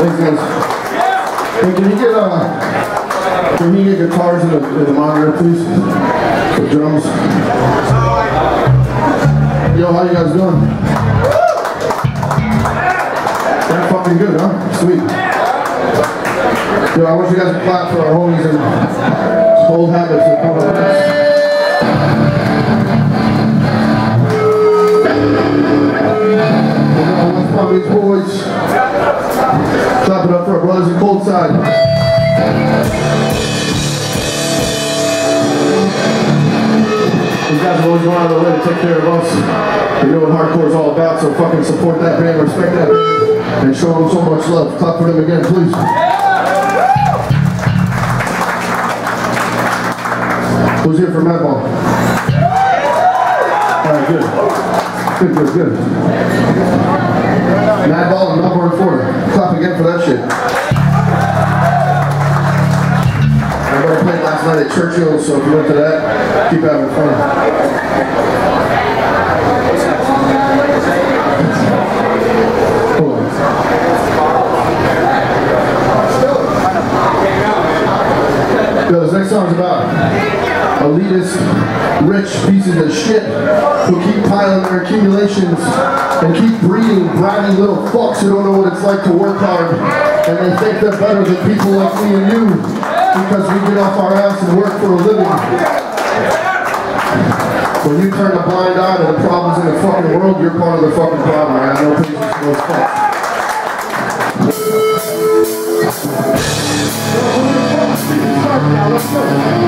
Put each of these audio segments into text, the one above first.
Thanks, guys. Hey, can you get guitars in the monitor, please? The drums. Yo, how you guys doing? That's fucking good, huh? Sweet. Yo, I wish you guys would clap for our homies and old habits that come with us. Let's pop these boys. Clap it up for our brothers in Cold Side. These guys are always going out of their way to take care of us. You know what hardcore is all about, so fucking support that band, respect that band, and show them so much love. Clap for them again, please. Who's here for Madball? Alright, good. Good. Madball and Melbourne, Florida. Clap again for that shit. Everybody played last night at Churchill, so if you went to that, keep having fun. Hold on. Yo, this next song's about elitist, rich pieces of shit who keep piling their accumulations and keep breeding bratty little fucks who don't know what it's like to work hard, and they think they're better than people like me and you because we get off our ass and work for a living. When you turn a blind eye to the problems in the fucking world, you're part of the fucking problem. I have no patience for those fucks. Now let's go.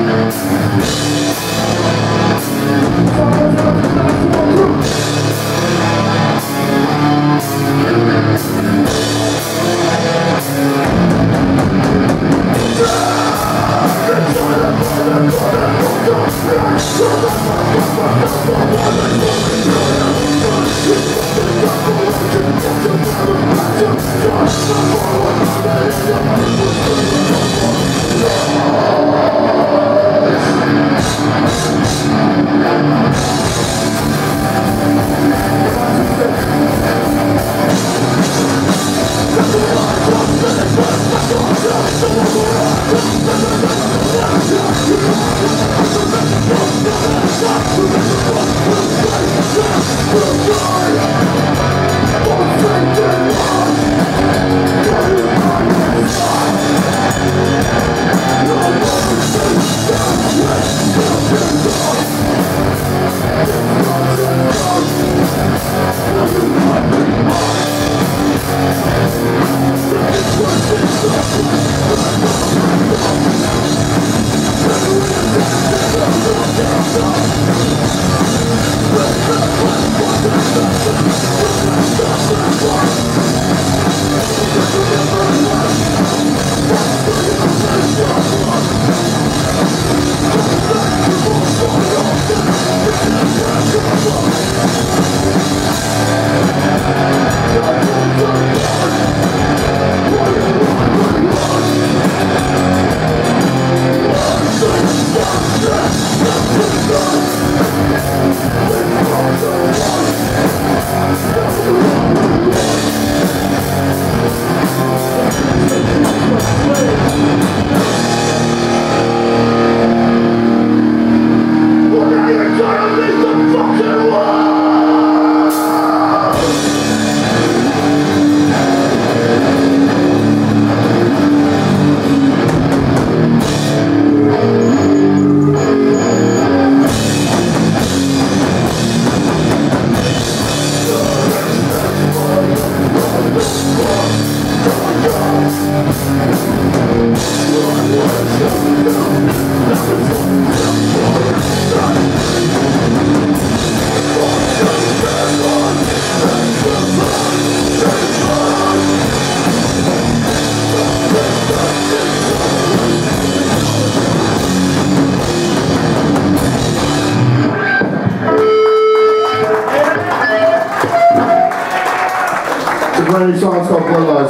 brand new song, it's called Blood Lies.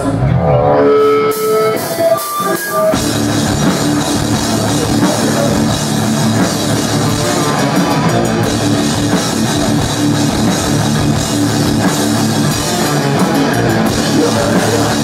Yeah.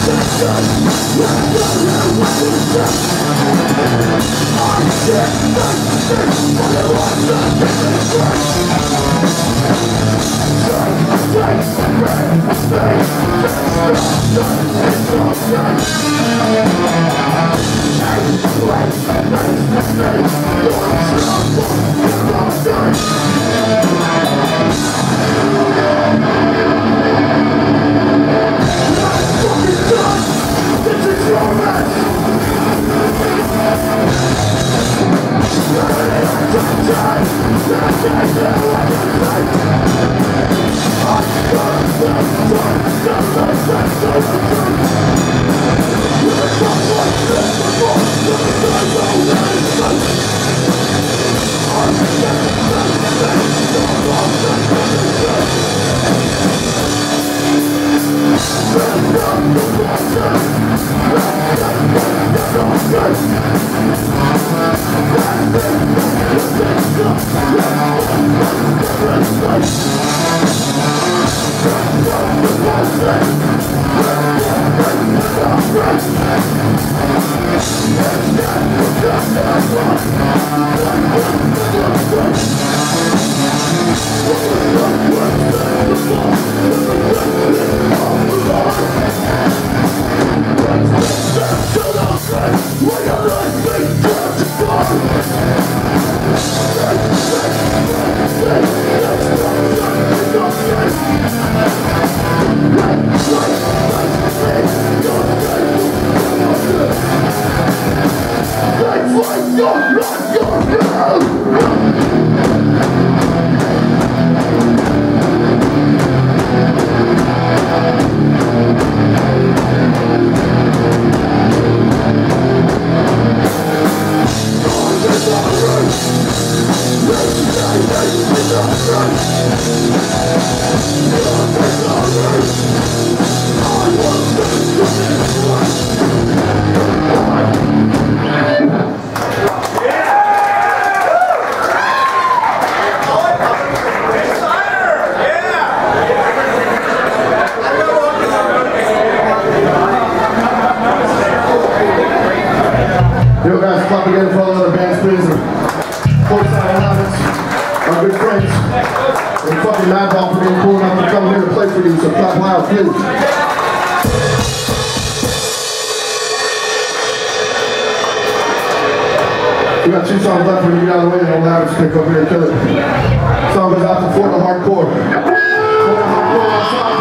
Yo guys, clap again for all the other bands, please. Courtside Habits, our good friends. And fucking Madball for being cool enough to come here to play for you, so clap loud, please. We got 2 songs left when you get out of the way, and Old Habits pick up here and kill it. Song goes out to Florida Hardcore. Florida Hardcore on top.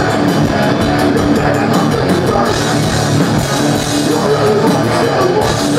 You're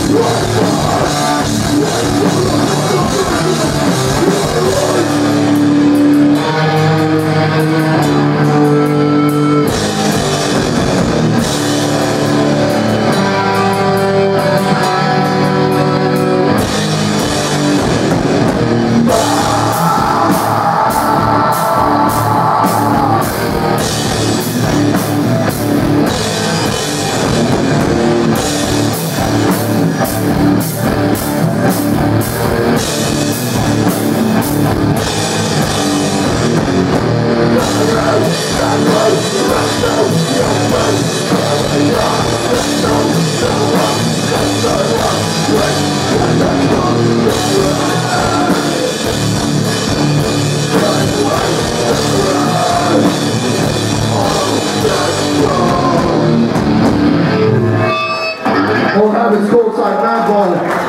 Old Habits Cold Side Madball.